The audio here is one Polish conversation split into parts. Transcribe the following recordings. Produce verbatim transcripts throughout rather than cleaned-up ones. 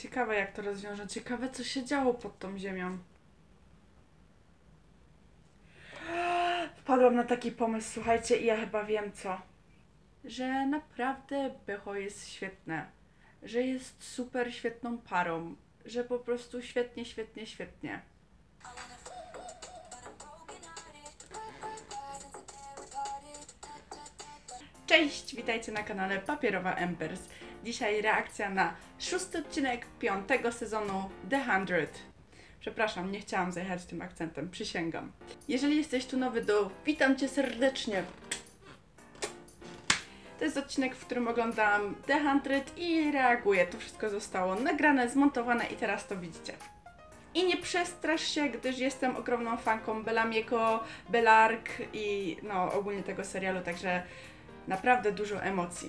Ciekawe jak to rozwiążą, ciekawe co się działo pod tą ziemią. Wpadłam na taki pomysł, słuchajcie, i ja chyba wiem co. Że naprawdę Beho jest świetne. Że jest super świetną parą. Że po prostu świetnie, świetnie, świetnie. Cześć, witajcie na kanale Papierowa Embers. Dzisiaj reakcja na szósty odcinek piątego sezonu The Hundred. Przepraszam, nie chciałam zajechać tym akcentem, przysięgam. Jeżeli jesteś tu nowy, to witam Cię serdecznie. To jest odcinek, w którym oglądam The Hundred i reaguję. To wszystko zostało nagrane, zmontowane i teraz to widzicie. I nie przestrasz się, gdyż jestem ogromną fanką Bellamiego, Bellark i no ogólnie tego serialu, także naprawdę dużo emocji.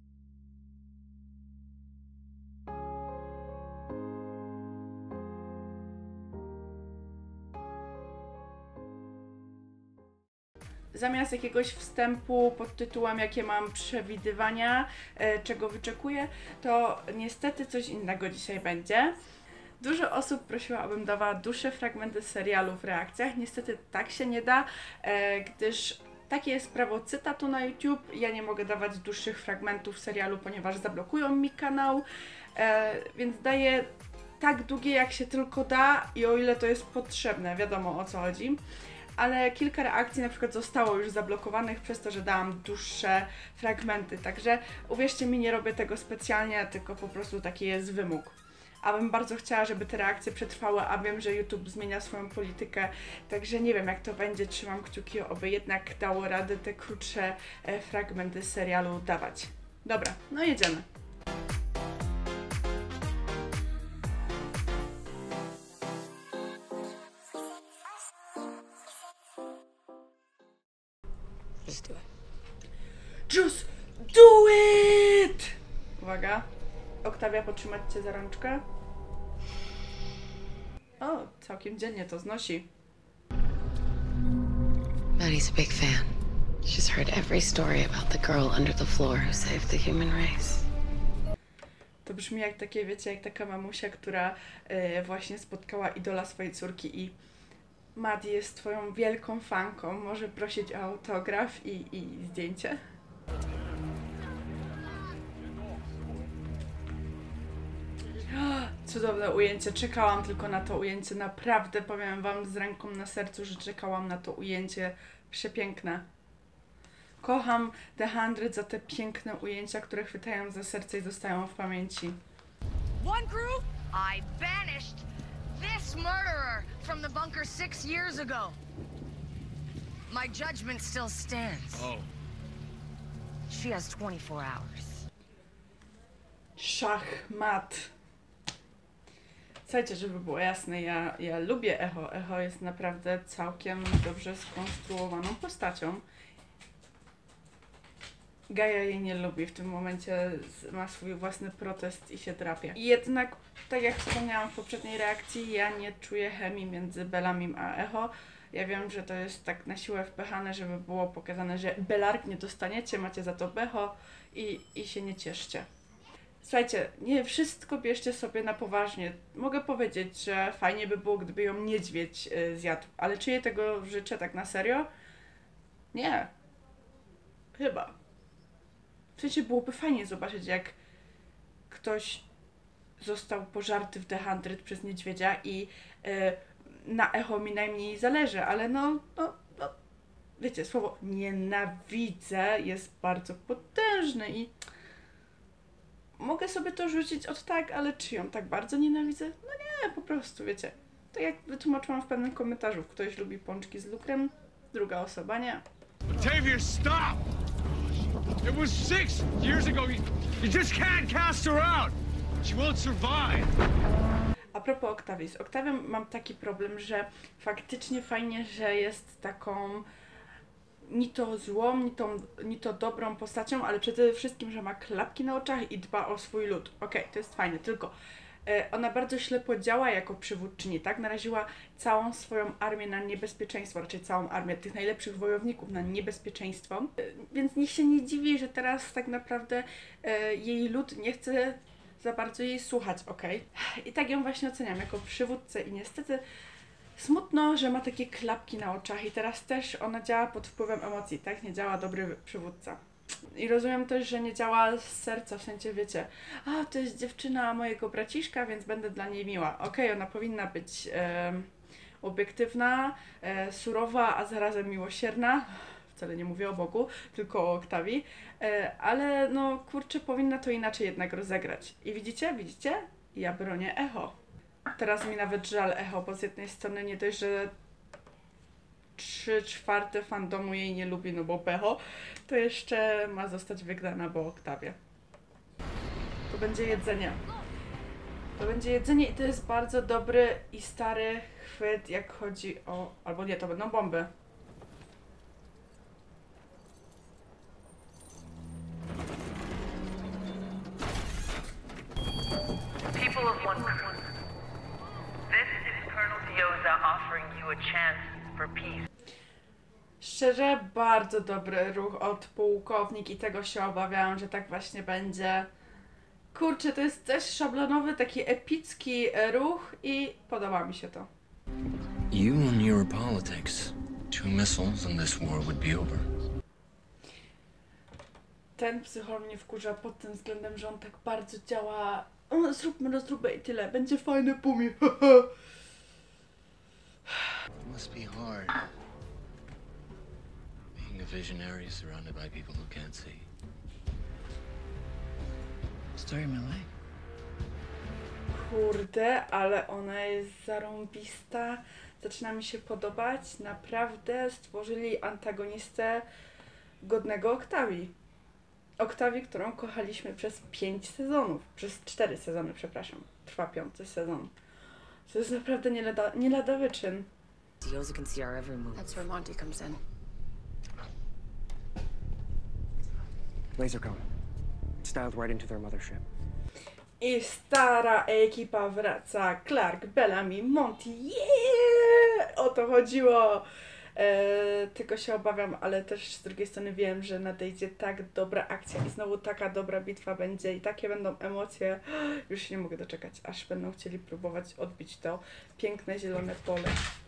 Zamiast jakiegoś wstępu pod tytułem jakie mam przewidywania, e, czego wyczekuję, to niestety coś innego dzisiaj będzie. Dużo osób prosiło, abym dawała dłuższe fragmenty serialu w reakcjach. Niestety tak się nie da, e, gdyż takie jest prawo cytatu na YouTube. Ja nie mogę dawać dłuższych fragmentów serialu, ponieważ zablokują mi kanał, e, więc daję tak długie jak się tylko da i o ile to jest potrzebne, wiadomo o co chodzi. Ale kilka reakcji na przykład zostało już zablokowanych przez to, że dałam dłuższe fragmenty, także uwierzcie mi, nie robię tego specjalnie, tylko po prostu taki jest wymóg. A bym bardzo chciała, żeby te reakcje przetrwały, a wiem, że YouTube zmienia swoją politykę, także nie wiem jak to będzie, trzymam kciuki, oby jednak dało radę te krótsze e, fragmenty serialu dawać. Dobra, no jedziemy. Just do it. Just do it! Uwaga. Oktawia, potrzymać Cię za rączkę. O, całkiem dziennie to znosi. Maddie's a big fan. She's heard every story about the girl under the floor who saved the human race. To brzmi jak takie, wiecie, jak taka mamusia, która e, właśnie spotkała idola swojej córki i Maddie jest twoją wielką fanką, może prosić o autograf i, i zdjęcie. Cudowne ujęcie, czekałam tylko na to ujęcie, naprawdę powiem wam z ręką na sercu, że czekałam na to ujęcie, przepiękne. Kocham The Hundred za te piękne ujęcia, które chwytają za serce i zostają w pamięci. One group, I banished this murderer from the bunker six years ago. My judgment still stands. Oh. She has twenty-four hours. Szachmat. Słuchajcie, żeby było jasne, ja, ja lubię Echo. Echo jest naprawdę całkiem dobrze skonstruowaną postacią. Gaia jej nie lubi, w tym momencie ma swój własny protest i się drapie. Jednak, tak jak wspomniałam w poprzedniej reakcji, ja nie czuję chemii między Bellamim a Echo. Ja wiem, że to jest tak na siłę wpychane, żeby było pokazane, że Bellark nie dostaniecie, macie za to Beho i, i się nie cieszcie. Słuchajcie, nie wszystko bierzcie sobie na poważnie. Mogę powiedzieć, że fajnie by było, gdyby ją niedźwiedź yy, zjadł, ale czy jej tego życzę tak na serio? Nie. Chyba. W sensie byłoby fajnie zobaczyć, jak ktoś został pożarty w The Hundred przez niedźwiedzia i yy, na Echo mi najmniej zależy, ale no, no, no, wiecie, słowo nienawidzę jest bardzo potężne i mogę sobie to rzucić od tak, ale czy ją tak bardzo nienawidzę? No nie, po prostu, wiecie. Tak jak wytłumaczyłam w pewnym komentarzu, ktoś lubi pączki z lukrem, druga osoba nie. Octavia, stop! It was six years ago. You, you just can't cast her out. She won't survive. A propos Oktawii, z Oktawią mam taki problem, że faktycznie fajnie, że jest taką ni to złą, ni, tą, ni to dobrą postacią, ale przede wszystkim, że ma klapki na oczach i dba o swój lud. Okej, okay, to jest fajne, tylko e, ona bardzo ślepo działa jako przywódczyni, tak? Naraziła całą swoją armię na niebezpieczeństwo, raczej całą armię tych najlepszych wojowników na niebezpieczeństwo, e, więc niech się nie dziwi, że teraz tak naprawdę e, jej lud nie chce za bardzo jej słuchać, ok? I tak ją właśnie oceniam jako przywódcę i niestety smutno, że ma takie klapki na oczach i teraz też ona działa pod wpływem emocji, tak? Nie działa dobry przywódca. I rozumiem też, że nie działa z serca, w sensie wiecie, a to jest dziewczyna mojego braciszka, więc będę dla niej miła. Okej, okay, ona powinna być e, obiektywna, e, surowa, a zarazem miłosierna. Wcale nie mówię o Bogu, tylko o Octavii, e, ale no kurczę, powinna to inaczej jednak rozegrać. I widzicie, widzicie? Ja bronię Echo. Teraz mi nawet żal Echo, bo z jednej strony nie dość, że trzy czwarte fandomu jej nie lubi, no bo pecho, to jeszcze ma zostać wygrana, bo Octavia. To będzie jedzenie. To będzie jedzenie i to jest bardzo dobry i stary chwyt, jak chodzi o... albo nie, to będą bomby. People of One Crew, this is Colonel Dioza offering you a chance for peace. Szczerze, bardzo dobry ruch od pułkownik i tego się obawiałam, że tak właśnie będzie. Kurczę, to jest też szablonowy, taki epicki ruch i podoba mi się to. You and your politics. Two missiles and this war would be over. Ten psychol mnie wkurza pod tym względem, że on tak bardzo działa. O, zróbmy, no zróbmy i tyle. Będzie fajny pumi. It must be hard. Being a visionary surrounded by people who can't see. Story of my life. Kurde, ale ona jest zarąbista. Zaczyna mi się podobać. Naprawdę stworzyli antagonistę godnego Octavii. Octavii, którą kochaliśmy przez pięć sezonów. Przez cztery sezony, przepraszam. Trwa piąty sezon. To jest naprawdę nie lada, nie lada wyczyn. Dioza can see our every move. That's where Monty comes in. Laser cone. Styled right into their mothership. I stara ekipa wraca. Clark, Bellamy, Monty. Yeah! O to chodziło. E, tylko się obawiam, ale też z drugiej strony wiem, że nadejdzie tak dobra akcja i znowu taka dobra bitwa będzie i takie będą emocje. Już się nie mogę doczekać, aż będą chcieli próbować odbić to piękne zielone pole.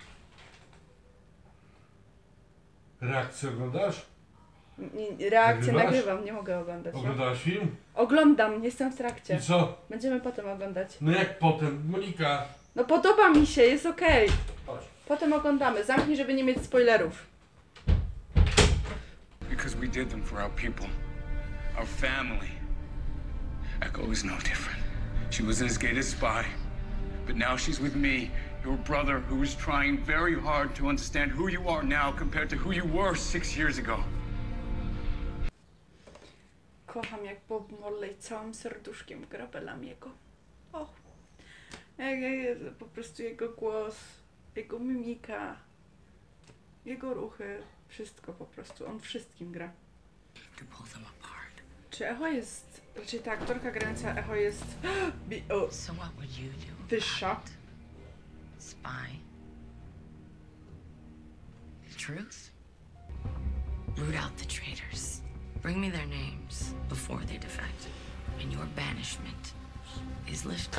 Reakcję oglądasz? N- reakcję Nagrywasz? nagrywam, nie mogę oglądać. No. Oglądałaś film? Oglądam, jestem w trakcie. I co? Będziemy potem oglądać. No jak potem? Monika! No podoba mi się, jest okej. Chodź. Potem oglądamy. Zamknij, żeby nie mieć spoilerów. Because we did them for our people, our family. Echo is no different. She was as gay as spy, but now she's with me, your brother, who is trying very hard to understand who you are now compared to who you were six years ago. Kocham jak Bob Marley całym serduszkiem gra Bellamiego. O, jak, jak, po prostu jego głos, jego mimika, jego ruchy, wszystko po prostu, on wszystkim gra. Czy Echo jest, raczej ta aktorka grająca Echo jest bi- o, So what would you do? wyższa? Spy. The truth? Root out the traitors. Bring me their names before they defect. And your banishment is lifted.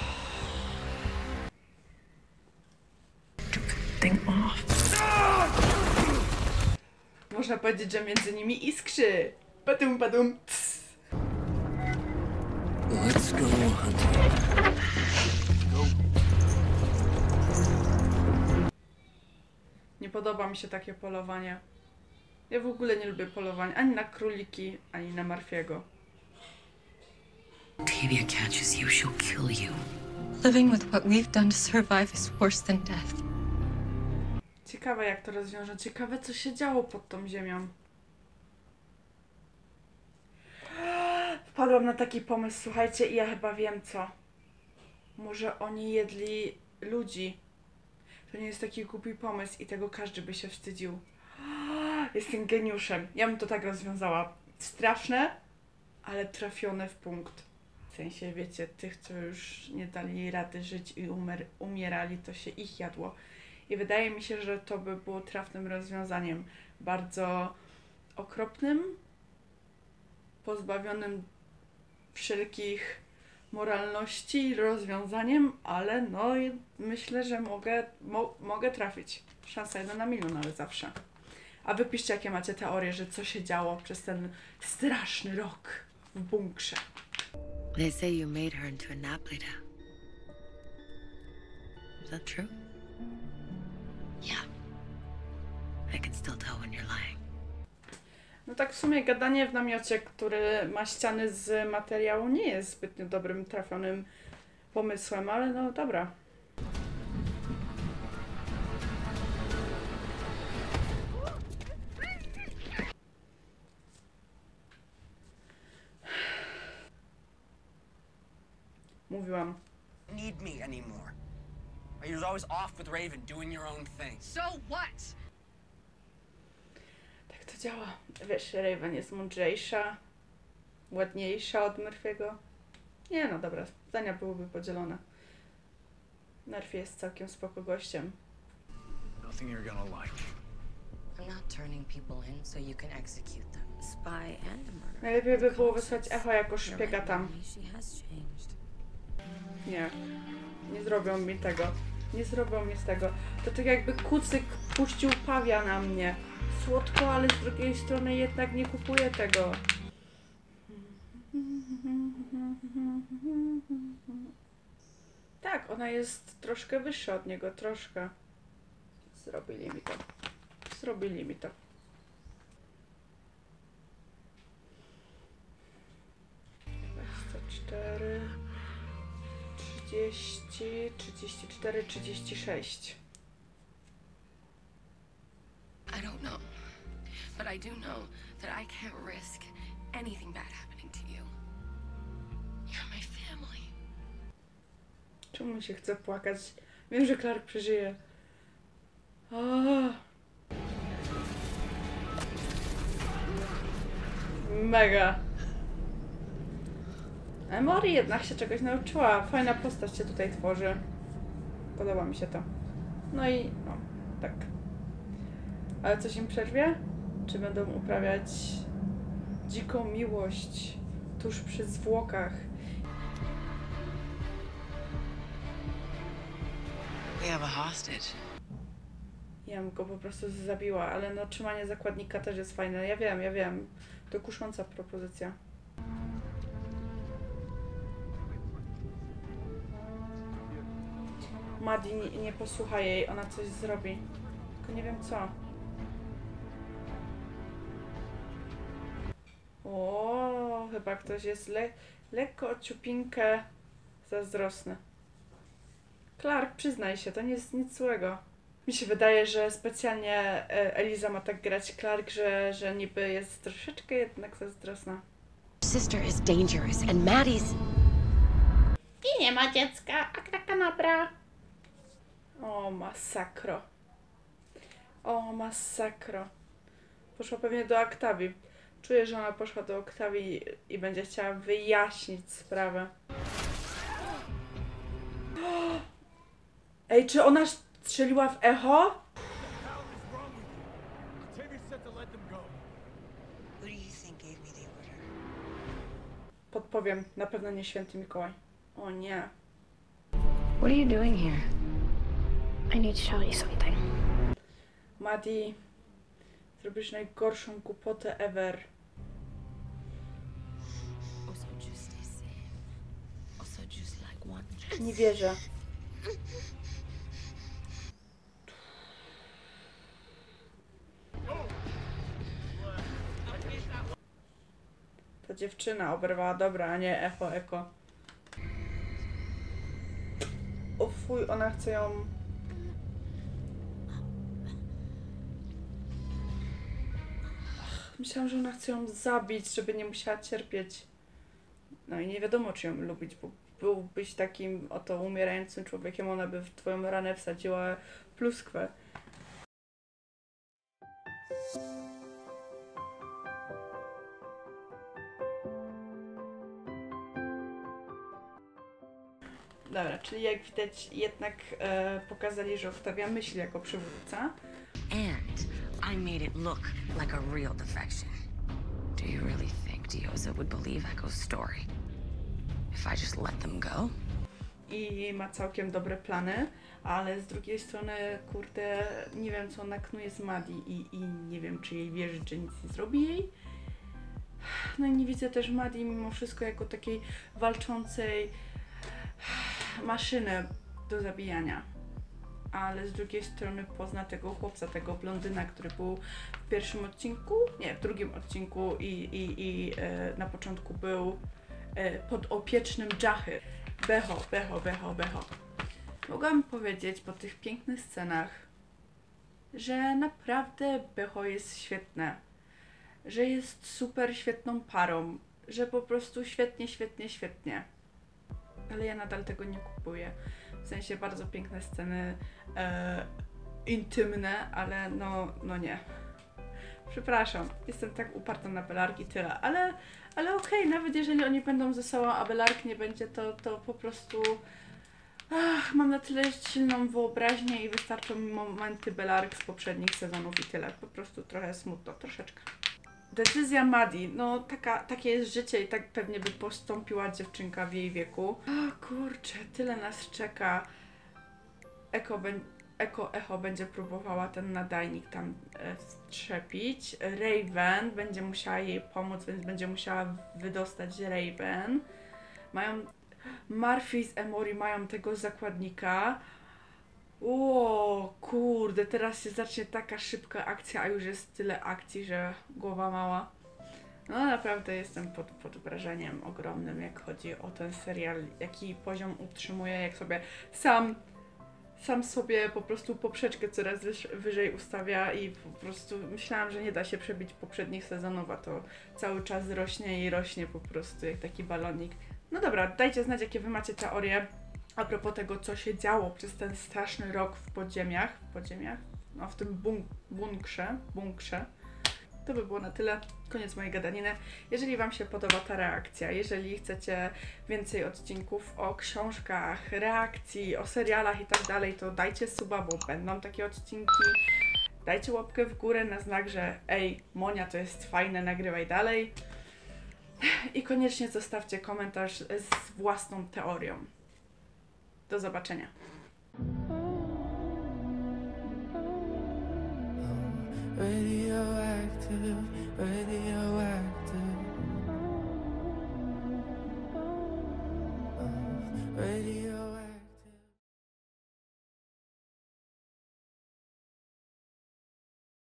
Took the thing off. Można powiedzieć, że między nimi iskrzy. Padum, padum. Cs. Let's go hunting. Nie podoba mi się takie polowanie. Ja w ogóle nie lubię polowań, ani na króliki, ani na Marfiego. Octavia catches you, she'll kill you. Living with what we've done to survive is worse than death. Ciekawe jak to rozwiążą. Ciekawe co się działo pod tą ziemią. Wpadłam na taki pomysł, słuchajcie, i ja chyba wiem co. Może oni jedli ludzi. To nie jest taki głupi pomysł i tego każdy by się wstydził. Jestem geniuszem. Ja bym to tak rozwiązała. Straszne, ale trafione w punkt. W sensie, wiecie, tych, co już nie dali rady żyć i umier- umierali, to się ich jadło. I wydaje mi się, że to by było trafnym rozwiązaniem. Bardzo okropnym, pozbawionym wszelkich moralności i rozwiązaniem, ale no myślę, że mogę, mo, mogę trafić. Szansa jedna na milion, ale zawsze. A wy piszcie, jakie macie teorie, że co się działo przez ten straszny rok w bunkrze. They say you made her into a Naplita. Is that true? Yeah. I can still tell when you're lying. No tak w sumie gadanie w namiocie, który ma ściany z materiału, nie jest zbytnio dobrym, trafionym pomysłem, ale no dobra. Mówiłam. Need me anymore. You're just always off with Raven, doing your own thing. So what? Tak to działa. Wiesz, Raven jest mądrzejsza, ładniejsza od Murphy'ego. Nie no, dobra, zdania byłyby podzielone. Murphy jest całkiem spoko gościem. Nothing you're gonna like. I'm not turning people in so you can execute them. Spy and a murderer. Najlepiej by było wysłać Echo jako szpiega tam. She has changed. Nie, nie zrobią mi tego. Nie zrobią mi z tego. To tak jakby kucyk puścił pawia na mnie. Słodko, ale z drugiej strony jednak nie kupuję tego. Tak, ona jest troszkę wyższa od niego, troszkę. Zrobili mi to. Zrobili mi to. dwadzieścia cztery, trzydzieści, trzydzieści cztery, trzydzieści sześć. I don't know, but I do know that I can't risk anything bad happening to you. You're my family. Czemu mi się chce płakać? Wiem, że Clark przeżyje. O! Mega. Emory jednak się czegoś nauczyła. Fajna postać się tutaj tworzy. Podoba mi się to. No i no, tak. Ale coś im przerwie? Czy będą uprawiać dziką miłość tuż przy zwłokach? We have a hostage. Ja bym go po prostu zabiła, ale no trzymanie zakładnika też jest fajne. Ja wiem, ja wiem. To kusząca propozycja. Maddie nie, nie posłucha jej, ona coś zrobi. Tylko nie wiem co. O, chyba ktoś jest le lekko o ciupinkę zazdrosny. Clark, przyznaj się, to nie jest nic złego. Mi się wydaje, że specjalnie Eliza ma tak grać Clark, że, że niby jest troszeczkę jednak zazdrosna. Sister is dangerous and Maddie's... I nie ma dziecka, a taka nabra. O, masakro. O, masakro. Poszła pewnie do Octavii. Czuję, że ona poszła do Octavii i będzie chciała wyjaśnić sprawę. Ej, czy ona strzeliła w echo? Podpowiem, na pewno nie święty Mikołaj. O nie. What are you doing here? I need to tell you something. Maddie, zrobisz najgorszą głupotę ever. Nie wierzę. Ta dziewczyna oberwała, dobra, a nie echo, eko. O fuj, ona chce ją... Ach, myślałam, że ona chce ją zabić, żeby nie musiała cierpieć. No i nie wiadomo, czy ją lubić, bo byłbyś takim oto umierającym człowiekiem, ona by w twoją ranę wsadziła pluskwę. Dobra, czyli jak widać jednak e, pokazali, że Octavia myśli jako przywódca. And I made it look like a real defection. Do you really think Diosa would believe Echo's story? if I just let them go? I ma całkiem dobre plany, ale z drugiej strony, kurde, nie wiem co ona knuje z Maddie i, i nie wiem czy jej wierzy, czy nic nie zrobi jej. No i nie widzę też Maddie mimo wszystko jako takiej walczącej maszyny do zabijania. Ale z drugiej strony pozna tego chłopca, tego blondyna, który był w pierwszym odcinku, nie, w drugim odcinku i, i, i e, na początku był e, podopiecznym Jachy. Beho, Beho, Beho, Beho. Mogłam powiedzieć po tych pięknych scenach, że naprawdę Beho jest świetne, że jest super świetną parą, że po prostu świetnie, świetnie, świetnie. Ale ja nadal tego nie kupuję. W sensie bardzo piękne sceny, e, intymne, ale no, no nie. Przepraszam, jestem tak uparta na Belark i tyle, ale, ale okej, okay, nawet jeżeli oni będą ze sobą, a Belark nie będzie, to, to po prostu ach, mam na tyle silną wyobraźnię i wystarczą mi momenty Belark z poprzednich sezonów i tyle. Po prostu trochę smutno, troszeczkę. Decyzja Maddie, no taka, takie jest życie i tak pewnie by postąpiła dziewczynka w jej wieku. O kurczę, tyle nas czeka. Eko, ben, Eko Echo będzie próbowała ten nadajnik tam e, strzepić. Raven będzie musiała jej pomóc, więc będzie musiała wydostać Raven. Mają... Murphy z Emory mają tego zakładnika. O kurde, teraz się zacznie taka szybka akcja, a już jest tyle akcji, że głowa mała. No naprawdę jestem pod, pod wrażeniem ogromnym, jak chodzi o ten serial, jaki poziom utrzymuje, jak sobie sam, sam sobie po prostu poprzeczkę coraz wyż, wyżej ustawia i po prostu myślałam, że nie da się przebić poprzednich sezonów, a to cały czas rośnie i rośnie po prostu jak taki balonik. No dobra, dajcie znać, jakie wy macie teorie a propos tego, co się działo przez ten straszny rok w podziemiach, w podziemiach, no w tym bunk bunkrze, bunkrze. To by było na tyle. Koniec mojej gadaniny. Jeżeli wam się podoba ta reakcja, jeżeli chcecie więcej odcinków o książkach, reakcji, o serialach i tak dalej, to dajcie suba, bo będą takie odcinki. Dajcie łapkę w górę na znak, że ej, Monia, to jest fajne, nagrywaj dalej. I koniecznie zostawcie komentarz z własną teorią. Do zobaczenia. Radioactive, radio